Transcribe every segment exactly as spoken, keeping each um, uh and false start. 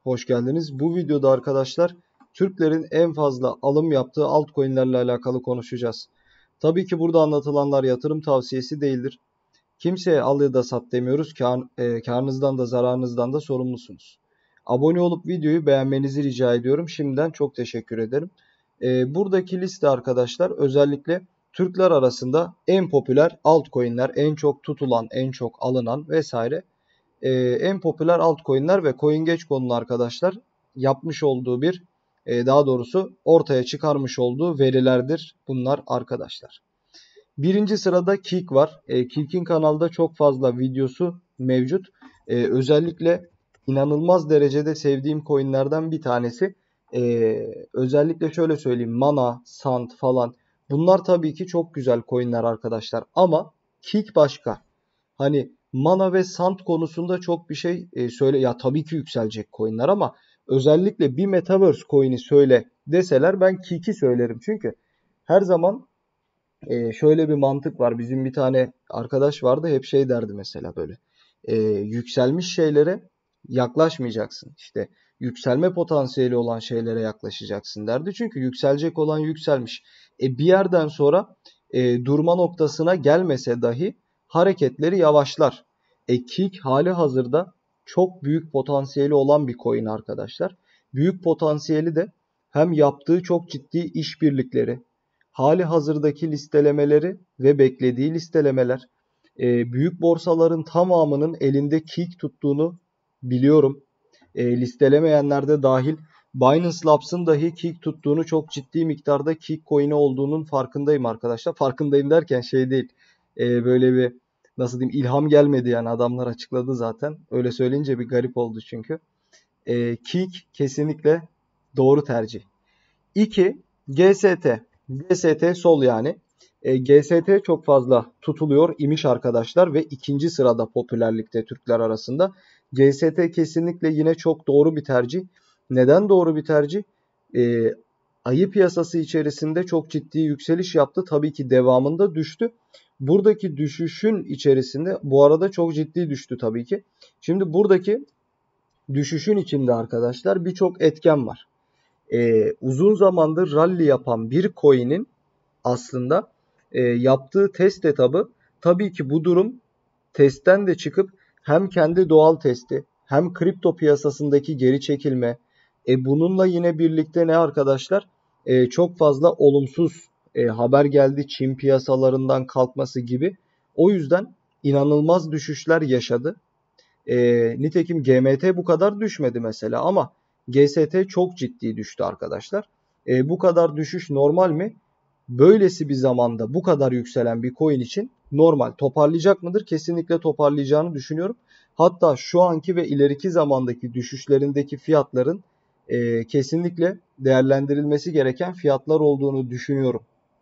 hoş geldiniz. Bu videoda arkadaşlar Türklerin en fazla alım yaptığı altcoin'lerle alakalı konuşacağız. Tabii ki burada anlatılanlar yatırım tavsiyesi değildir. Kimseye al ya da sat demiyoruz. Kar, e, karınızdan da zararınızdan da sorumlusunuz. Abone olup videoyu beğenmenizi rica ediyorum. Şimdiden çok teşekkür ederim. E, buradaki liste arkadaşlar özellikle Türkler arasında en popüler altcoin'ler, en çok tutulan, en çok alınan vesaire e, en popüler altcoin'ler ve CoinGecko'nun arkadaşlar yapmış olduğu bir e, daha doğrusu ortaya çıkarmış olduğu verilerdir bunlar arkadaşlar. Birinci sırada Kik var. E, Kik'in kanalda çok fazla videosu mevcut. E, özellikle inanılmaz derecede sevdiğim coin'lerden bir tanesi. E, özellikle şöyle söyleyeyim, Mana, Sant falan. Bunlar tabii ki çok güzel coin'ler arkadaşlar. Ama Kik başka. Hani Mana ve Sant konusunda çok bir şey e, söyle. Ya tabii ki yükselecek coin'ler ama özellikle bir Metaverse coin'i söyle deseler ben Kik'i söylerim. Çünkü her zaman e, şöyle bir mantık var. Bizim bir tane arkadaş vardı, hep şey derdi mesela böyle. E, yükselmiş şeylere yaklaşmayacaksın. İşte yükselme potansiyeli olan şeylere yaklaşacaksın derdi. Çünkü yükselecek olan yükselmiş. E, bir yerden sonra e, durma noktasına gelmese dahi hareketleri yavaşlar. E, Kik hali hazırda çok büyük potansiyeli olan bir coin arkadaşlar. Büyük potansiyeli de hem yaptığı çok ciddi işbirlikleri, hali hazırdaki listelemeleri ve beklediği listelemeler, e, büyük borsaların tamamının elinde Kik tuttuğunu biliyorum. E, listelemeyenler de dahil. Binance Labs'ın dahi Kik tuttuğunu, çok ciddi miktarda Kik coin'i olduğunun farkındayım arkadaşlar. Farkındayım derken şey değil. E, böyle bir nasıl diyeyim, ilham gelmedi yani, adamlar açıkladı zaten. Öyle söyleyince bir garip oldu çünkü. E, Kik kesinlikle doğru tercih. iki. G S T. G S T Sol yani. E, G S T çok fazla tutuluyor imiş arkadaşlar ve ikinci sırada popülerlikte Türkler arasında. G S T kesinlikle yine çok doğru bir tercih. Neden doğru bir tercih? E, ayı piyasası içerisinde çok ciddi yükseliş yaptı. Tabii ki devamında düştü. Buradaki düşüşün içerisinde bu arada çok ciddi düştü tabii ki. Şimdi buradaki düşüşün içinde arkadaşlar birçok etken var. Ee, uzun zamandır rally yapan bir coin'in aslında e, yaptığı test etabı, tabii ki bu durum testten de çıkıp hem kendi doğal testi hem kripto piyasasındaki geri çekilme, e, bununla yine birlikte ne arkadaşlar, e, çok fazla olumsuz e, haber geldi, Çin piyasalarından kalkması gibi. O yüzden inanılmaz düşüşler yaşadı. E, nitekim G M T bu kadar düşmedi mesela ama G S T çok ciddi düştü arkadaşlar. E, bu kadar düşüş normal mi? Böylesi bir zamanda bu kadar yükselen bir coin için normal. Toparlayacak mıdır? Kesinlikle toparlayacağını düşünüyorum. Hatta şu anki ve ileriki zamandaki düşüşlerindeki fiyatların e, kesinlikle değerlendirilmesi gereken fiyatlar olduğunu düşünüyorum.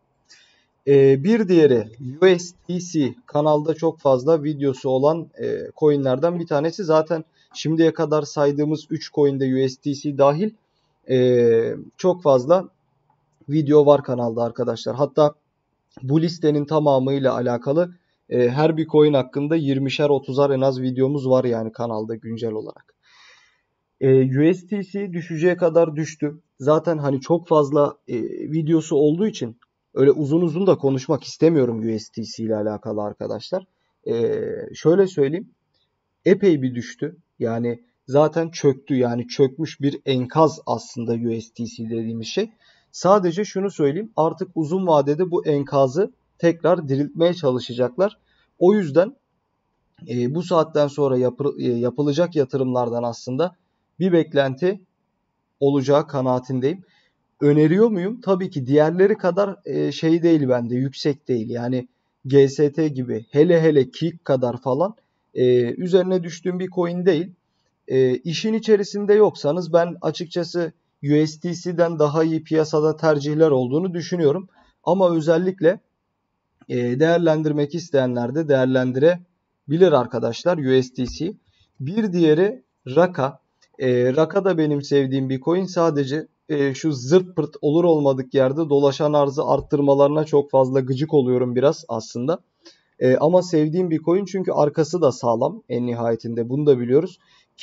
Ee, bir diğeri U S D C, kanalda çok fazla videosu olan e, coinlerden bir tanesi. Zaten şimdiye kadar saydığımız üç coin'de U S D C dahil e, çok fazla video var kanalda arkadaşlar. Hatta bu listenin tamamıyla alakalı e, her bir coin hakkında yirmişer otuzar en az videomuz var yani kanalda güncel olarak. E, U S D C düşeceğe kadar düştü. Zaten hani çok fazla e, videosu olduğu için öyle uzun uzun da konuşmak istemiyorum U S D C ile alakalı arkadaşlar. E, şöyle söyleyeyim. Epey bir düştü. Yani zaten çöktü. Yani çökmüş bir enkaz aslında U S D C dediğimiz şey. Sadece şunu söyleyeyim. Artık uzun vadede bu enkazı tekrar diriltmeye çalışacaklar. O yüzden e, bu saatten sonra yapı, e, yapılacak yatırımlardan aslında bir beklenti olacağı kanaatindeyim. Öneriyor muyum? Tabii ki diğerleri kadar e, şey değil bende, yüksek değil. Yani G S T gibi, hele hele Kik kadar falan e, üzerine düştüğüm bir coin değil. E, işin içerisinde yoksanız ben açıkçası U S D C'den daha iyi piyasada tercihler olduğunu düşünüyorum. Ama özellikle e, değerlendirmek isteyenler de değerlendirebilir arkadaşlar U S D C. Bir diğeri Raka. E, Raka da benim sevdiğim bir coin. Sadece e, şu zırt pırt olur olmadık yerde dolaşan arzı arttırmalarına çok fazla gıcık oluyorum biraz aslında. E, ama sevdiğim bir coin çünkü arkası da sağlam en nihayetinde, bunu da biliyoruz. Ki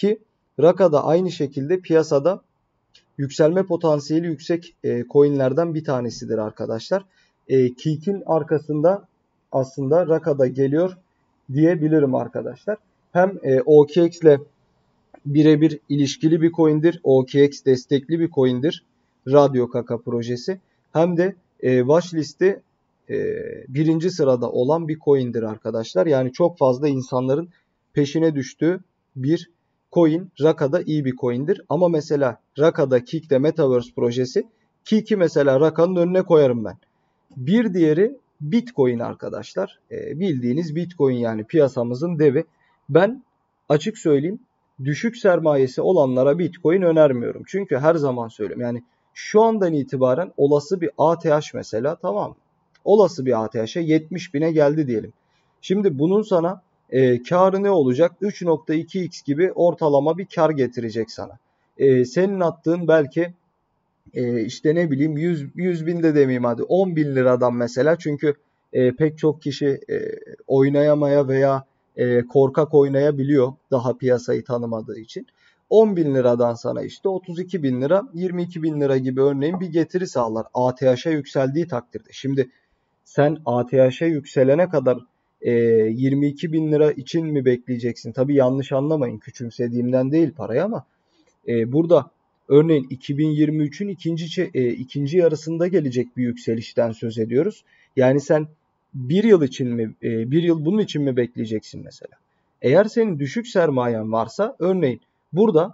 Raka da aynı şekilde piyasada yükselme potansiyeli yüksek e, coinlerden bir tanesidir arkadaşlar. E, Kik'in arkasında aslında Raka da geliyor diyebilirim arkadaşlar. Hem e, O K X ile birebir ilişkili bir coin'dir. O K X destekli bir coin'dir. Radyo Kaka projesi. Hem de e, watchlist'i e, birinci sırada olan bir coin'dir arkadaşlar. Yani çok fazla insanların peşine düştüğü bir coin. Raka'da iyi bir coin'dir. Ama mesela Raka'da Kik'te Metaverse projesi. Kik'i mesela Raka'nın önüne koyarım ben. Bir diğeri Bitcoin arkadaşlar. E, bildiğiniz Bitcoin, yani piyasamızın devi. Ben açık söyleyeyim, düşük sermayesi olanlara Bitcoin önermiyorum. Çünkü her zaman söylüyorum, yani şu andan itibaren olası bir A T H mesela, tamam mı? Olası bir A T H'e yetmiş bine geldi diyelim. Şimdi bunun sana e, karı ne olacak? üç nokta iki x gibi ortalama bir kar getirecek sana. E, senin attığın belki e, işte ne bileyim yüz, yüz bin de demeyeyim, hadi on bin liradan mesela, çünkü e, pek çok kişi e, oynayamaya veya e, korkak oynayabiliyor daha piyasayı tanımadığı için. on bin liradan sana işte otuz iki bin lira, yirmi iki bin lira gibi örneğin bir getiri sağlar A T H'e yükseldiği takdirde. Şimdi sen A T H'e yükselene kadar e, yirmi iki bin lira için mi bekleyeceksin? Tabii yanlış anlamayın, küçümsediğimden değil parayı, ama e, burada örneğin iki bin yirmi üçün ikinci, e, ikinci yarısında gelecek bir yükselişten söz ediyoruz. Yani sen bir yıl için mi, e, bir yıl bunun için mi bekleyeceksin mesela? Eğer senin düşük sermayen varsa örneğin burada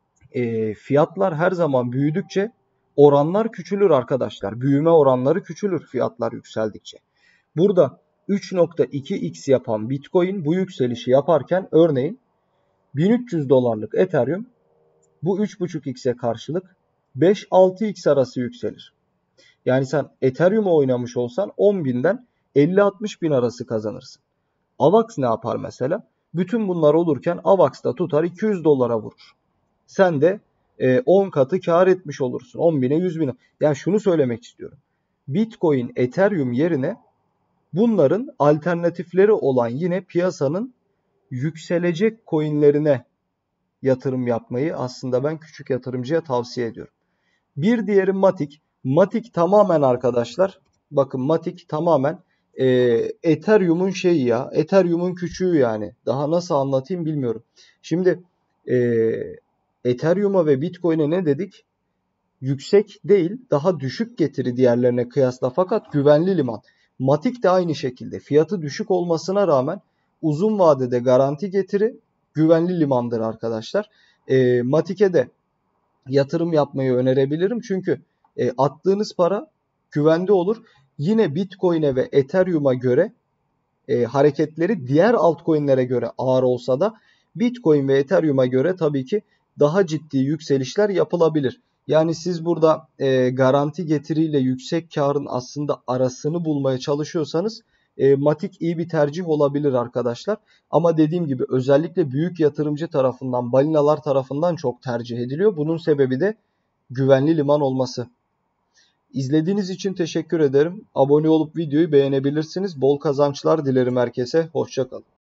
e, fiyatlar her zaman büyüdükçe oranlar küçülür arkadaşlar. Büyüme oranları küçülür fiyatlar yükseldikçe. Burada üç nokta iki x yapan Bitcoin bu yükselişi yaparken örneğin bin üç yüz dolarlık Ethereum bu üç buçuk x'e karşılık beş altı x arası yükselir. Yani sen Ethereum'u oynamış olsan on binden elli altmış bin arası kazanırsın. AVAX ne yapar mesela? Bütün bunlar olurken AVAX da tutar iki yüz dolara vurur. Sen de on katı kar etmiş olursun. on bine yüz bine. Yani şunu söylemek istiyorum. Bitcoin, Ethereum yerine bunların alternatifleri olan yine piyasanın yükselecek coinlerine yatırım yapmayı aslında ben küçük yatırımcıya tavsiye ediyorum. Bir diğeri Matic. Matic tamamen arkadaşlar, bakın Matic tamamen e, Ethereum'un şeyi ya. Ethereum'un küçüğü yani. Daha nasıl anlatayım bilmiyorum. Şimdi e, Ethereum'a ve Bitcoin'e ne dedik? Yüksek değil, daha düşük getiri diğerlerine kıyasla, fakat güvenli liman. Matic de aynı şekilde. Fiyatı düşük olmasına rağmen uzun vadede garanti getiri, güvenli limandır arkadaşlar. E, Matic'e de yatırım yapmayı önerebilirim. Çünkü e, attığınız para güvende olur. Yine Bitcoin'e ve Ethereum'a göre e, hareketleri diğer altcoin'lere göre ağır olsa da Bitcoin ve Ethereum'a göre tabii ki daha ciddi yükselişler yapılabilir. Yani siz burada e, garanti getiriyle yüksek karın aslında arasını bulmaya çalışıyorsanız e, Matic iyi bir tercih olabilir arkadaşlar. Ama dediğim gibi özellikle büyük yatırımcı tarafından, balinalar tarafından çok tercih ediliyor. Bunun sebebi de güvenli liman olması. İzlediğiniz için teşekkür ederim. Abone olup videoyu beğenebilirsiniz. Bol kazançlar dilerim herkese. Hoşça kalın.